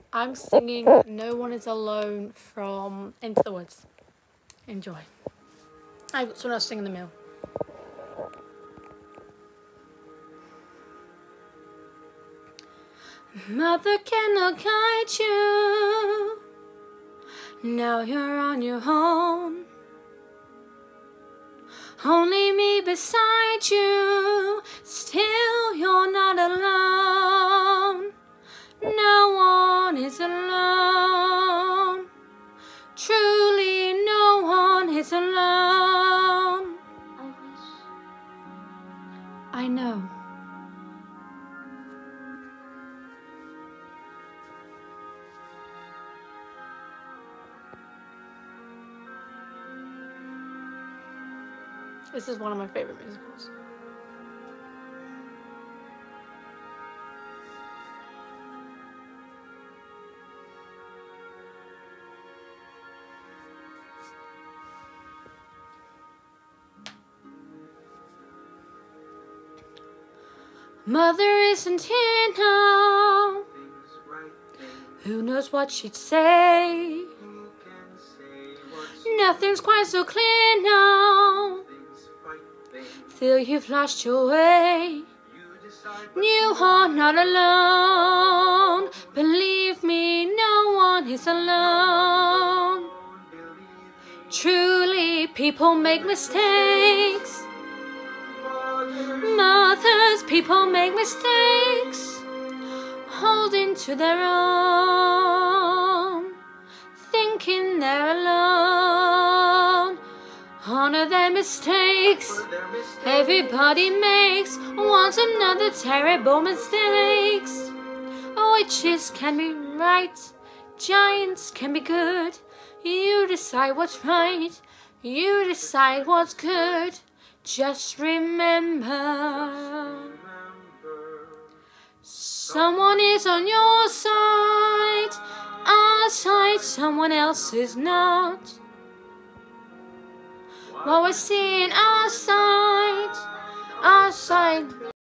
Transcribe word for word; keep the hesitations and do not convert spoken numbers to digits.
I'm singing No One Is Alone from Into the Woods. Enjoy. I've got someone else singing the mill. Mother cannot guide you. Now you're on your own. Only me beside you. Still you're not alone. No one is alone. Truly no one is alone. I wish. I know. This is one of my favorite musicals. Mother isn't here now. Who knows what she'd say? Nothing's quite so clear now. Feel you've lost your way. You are not alone. Believe me, no one is alone. Truly, people make mistakes. Mothers, people make mistakes. Holding to their own. Thinking they're alone. Honor their mistakes. Everybody makes once another terrible mistakes. Witches can be right. Giants can be good. You decide what's right. You decide what's good. Just remember, someone is on your side. Our side, someone else is not. What we're seeing, our side, our side.